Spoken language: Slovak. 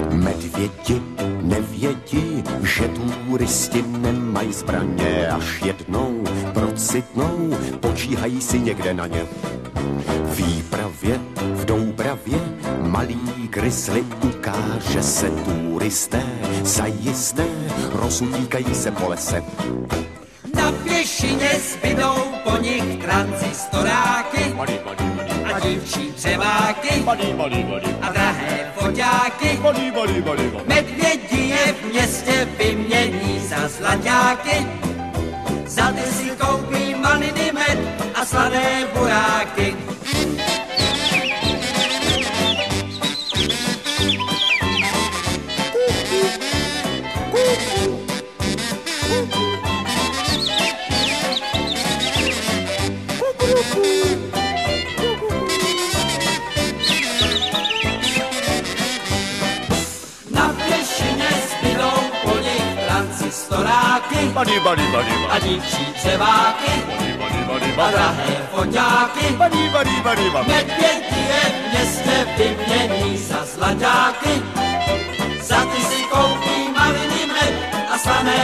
Medvědi nevědí, že turisti nemají zbraně, až jednou procitnou, počíhají si někde na ně. V výpravě, v Doubravě, malý grizzly ukáže se, turisté zajisté rozutíkají se po lese. Na pěšině zbydou po nich transistoráky a dívčí dřeváky a drahé foťáky. Medvědi je v městě vymění za zlaťáky, za ty si koupí maliny med a sladé buráky. A dívčí dřeváky a drahé foťáky. Medvědi je v městě vymění za zlaťáky, za ty si koupí maliny med a slané